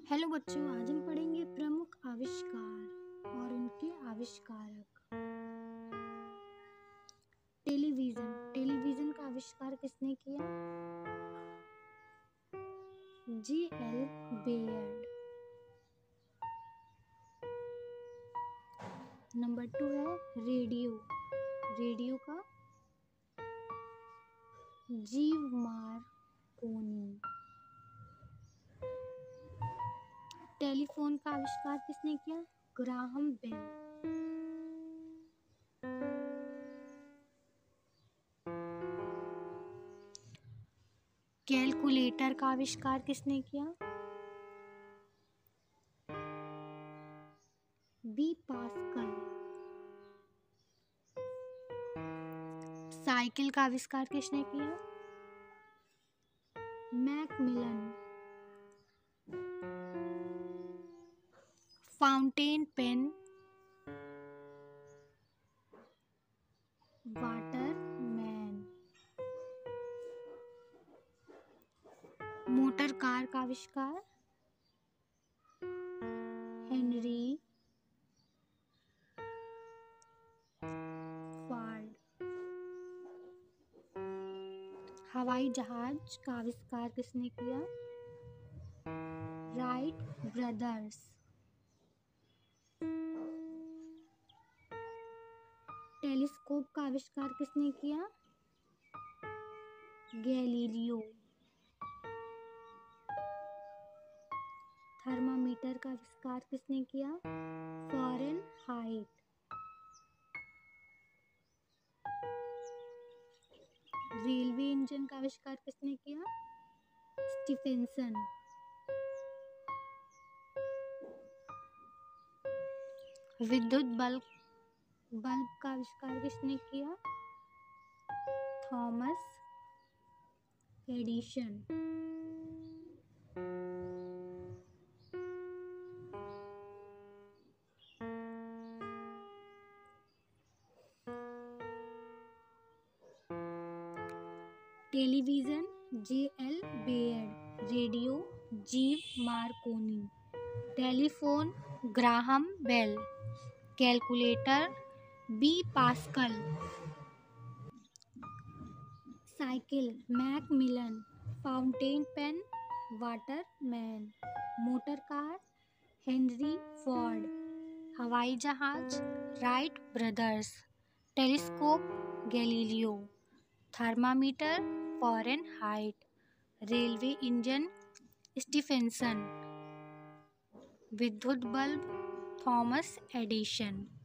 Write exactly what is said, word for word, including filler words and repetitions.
Hello बच्चों, आज हम पढ़ेंगे प्रमुख आविष्कार और उनके आविष्कारक। टेलीविजन टेलीविजन का आविष्कार किसने किया? J L Baird. Number two है रेडियो रेडियो का जीव मार्कोनी। टेलीफोन का आविष्कार किसने किया? Graham Bell. कैलकुलेटर का आविष्कार किसने किया? B Pascal. साइकिल का आविष्कार किसने किया? Macmillan. Fountain pen Waterman. Motor car का आविष्कार हेनरी फोर्ड। हवाई जहाज का आविष्कार किसने किया? Right brothers. टेलीस्कोप का आविष्कार किसने किया? गैलीलियो। थर्मामीटर का आविष्कार किसने किया? फ़ारेनहाइट। रेलवे इंजन का आविष्कार किसने किया? स्टीफेंसन। विद्युत बल्ब बल्ब का आविष्कार किसने किया? Thomas Edison. Television J L Baird. Radio जीव Marconi. Telephone Graham Bell. Calculator B Pascal. Cycle Macmillan. Fountain pen Waterman. Motor car Henry Ford. हवाई जहाज Wright brothers. Telescope Galileo. Thermometer Fahrenheit. Railway engine Stephenson. विद्युत bulb Thomas addition.